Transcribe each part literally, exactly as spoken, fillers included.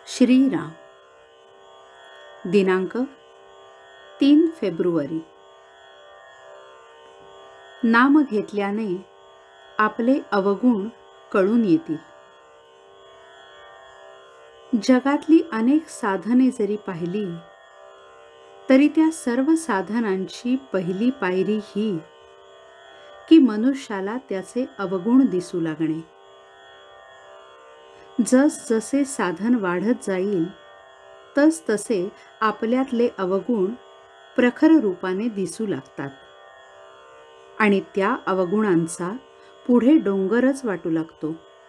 श्रीराम दिनांक तीन फेब्रुवारी। नाम घेतल्याने आपले अवगुण कळून येतील। जगातली अनेक साधने जरी पाहिली तरी त्या सर्व साधनांची पहिली पायरी ही की मनुष्याला त्याचे अवगुण दिसू लागणे। जस जसे साधन वाढत जाईल तस तसे आपल्यातले अवगुण प्रखर रूपाने दिसू लागतात आणि त्या अवगुणांचा पुढे डोंगरच वाटू लागतो।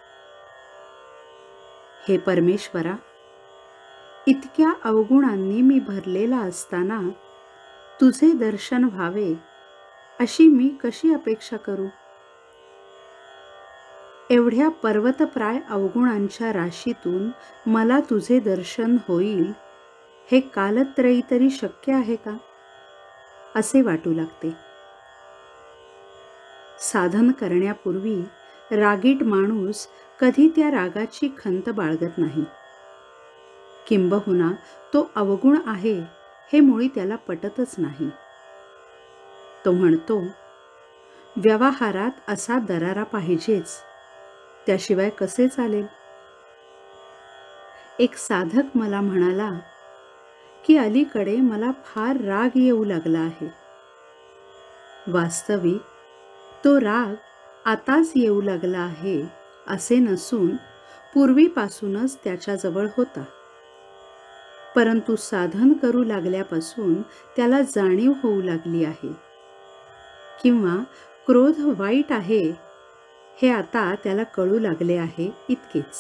हे परमेश्वरा, इतक्या अवगुणांनी मी भरलेला असताना तुझे दर्शन व्हावे अशी मी कशी अपेक्षा करू? एवढ्या पर्वतप्राय अवगुणांच्या राशीतून मला तुझे दर्शन होईल हे कालत्रयी तरी शक्य आहे का असे वाटू लागते। साधन करण्यापूर्वी रागीट माणूस कधी त्या रागाची खंत बाळगत नाही, किंबहुना तो अवगुण आहे हे मुळी त्याला पटतच नाही। तो म्हणतो, व्यवहारात असा दरारा पाहिजेच, त्याशिवाय कसे चालेल? एक साधक मला म्हणाला की अलीकडे मला फार राग येऊ लागला आहे। वास्तविक तो राग आताच येऊ लागला आहे असे नसून पूर्वीपासूनच त्याच्याजवळ होता, परंतु साधन करू लागल्यापासून त्याला जाणीव होऊ लागली आहे, किंवा क्रोध वाईट आहे हे आता त्याला कळू लागले आहे इतकेच।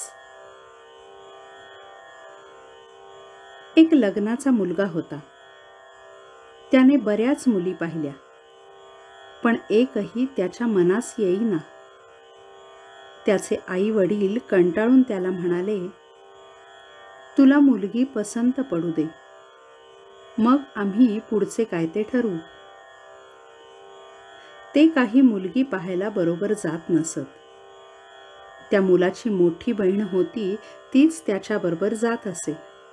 एक लग्नाचा मुलगा होता। त्याने बऱ्याच मुली पाहिल्या, पण एकही त्याच्या मनास येईना। त्याचे आई वडील कंटाळून त्याला म्हणाले, तुला मुलगी पसंत पडू दे, मग आम्ही पुढचे काय ते ठरवू। ते काही मुलगी पाहायला बरोबर जात नसत। त्या मुलाची मोठी बहीण होती, तीच त्याच्याबरोबर जात असे।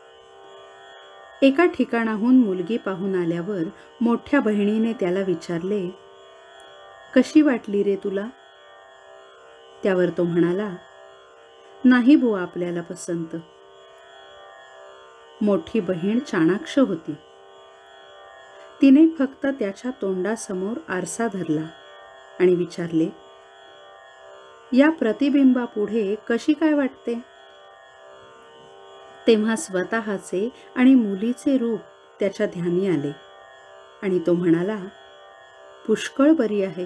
एका ठिकाणाहून मुलगी पाहून आल्यावर मोठ्या बहिणीने त्याला विचारले, कशी वाटली रे तुला? त्यावर तो म्हणाला, नाही बुवा आपल्याला पसंत। मोठी बहीण चाणाक्ष होती। तिने फक्त त्याच्या तोंडासमोर आरसा धरला आणि विचारले, या प्रतिबिंबापुढे कशी काय वाटते? तेव्हा स्वतःचे आणि मुलीचे रूप त्याच्या ध्यानी आले आणि तो म्हणाला, पुष्कळ बरी आहे।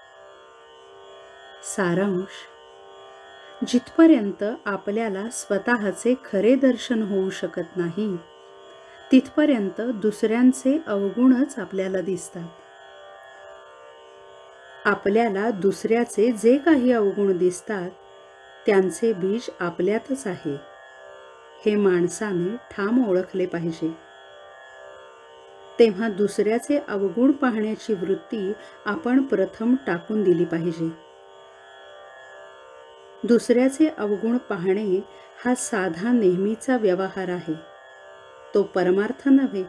सारांश, जिथपर्यंत आपल्याला स्वतःचे खरे दर्शन होऊ शकत नाही तिथपर्यंत दुसऱ्यांचे अवगुणच आपल्याला दिसतात। आपल्याला दुसऱ्याचे जे काही अवगुण दिसतात त्यांचे बीज आपल्यातच आहे हे माणसाने ठाम ओळखले पाहिजे। तेव्हा दुसऱ्याचे अवगुण पाहण्याची वृत्ती आपण प्रथम टाकून दिली पाहिजे। दुसऱ्याचे अवगुण पाहणे हा साधा नेहमीचा व्यवहार आहे, तो परमार्थ नव्हे।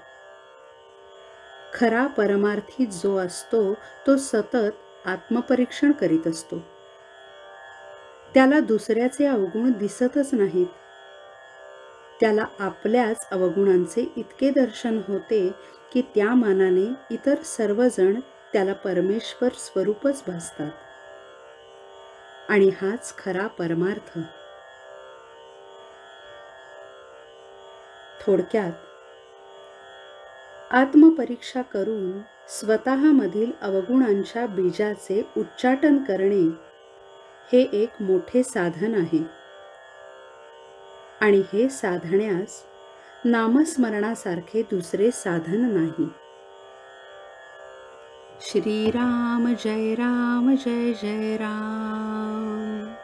खरा परमार्थी जो असतो तो सतत आत्मपरीक्षण करीत असतो। त्याला दुसऱ्याचे अवगुण दिसतच नाहीत। त्याला आपल्याच अवगुणांचे इतके दर्शन होते की त्या मानाने इतर सर्वजण त्याला परमेश्वर स्वरूपच भासतात, आणि हाच खरा परमार्थ। थोडक्यात, आत्मपरीक्षा करून स्वतःमधील अवगुणांच्या बीजाचे उच्चाटन करणे हे एक मोठे साधन आहे, आणि हे साधण्यास नामस्मरणासारखे दुसरे साधन नाही। श्रीराम जय राम जय जय राम।